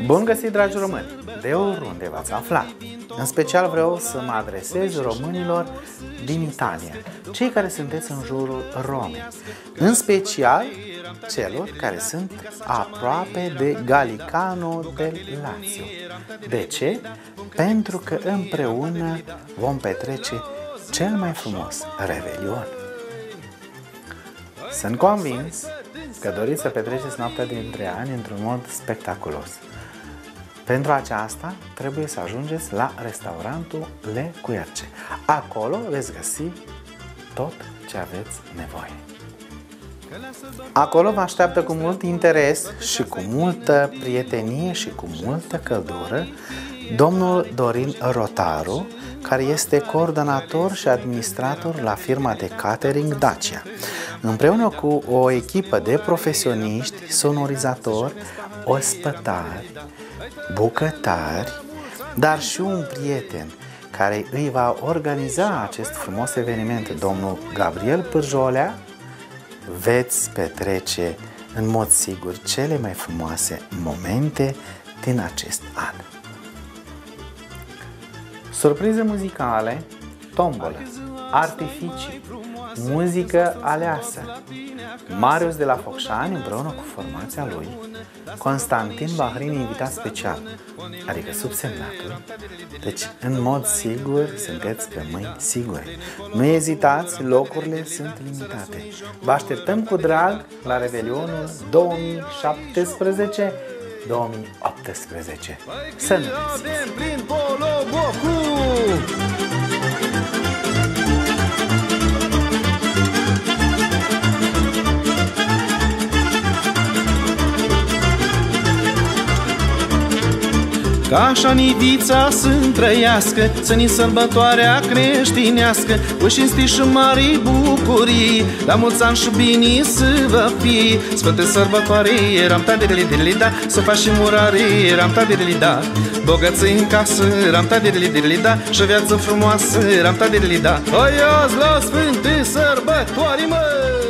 Bun găsit, dragi români! De oriunde v-ați aflat. În special vreau să mă adresez românilor din Italia, cei care sunteți în jurul Romei, în special celor care sunt aproape de Gallicano del Lazio. De ce? Pentru că împreună vom petrece cel mai frumos Revelion. Sunt convins că doriți să petreceți noaptea dintre ani într-un mod spectaculos. Pentru aceasta trebuie să ajungeți la restaurantul Le Querce. Acolo veți găsi tot ce aveți nevoie. Acolo vă așteaptă cu mult interes și cu multă prietenie și cu multă căldură domnul Dorin Rotaru, care este coordonator și administrator la firma de catering Dacia. Împreună cu o echipă de profesioniști, sonorizatori, ospătari, bucătari, dar și un prieten care îi va organiza acest frumos eveniment, domnul Gabriel Pârjolea, veți petrece în mod sigur cele mai frumoase momente din acest an. Surprize muzicale, tombolă, artificii, muzică aleasă. Marius de la Focșani împreună cu formația lui, Constantin Bahrin invitat special, adică subsemnatul. Deci, în mod sigur, sunteți pe mâini sigure. Nu ezitați, locurile sunt limitate. Vă așteptăm cu drag la Revelionul 2017-2018. Să nu Ca așa nivița să-mi trăiască, să-ni sărbătoarea creștinească, cu cinsti și mari bucurii, la mulți ani și bine să vă fie. Sfântă sărbătoare, ram-ta-de-de-de-de-da, să faci și murare, ram-ta-de-de-de-da, bogății în casă, ram-ta-de-de-de-de-da, și viață frumoasă, ram-ta-de-de-de-da. Hai azi la Sfânte sărbătoare, mă!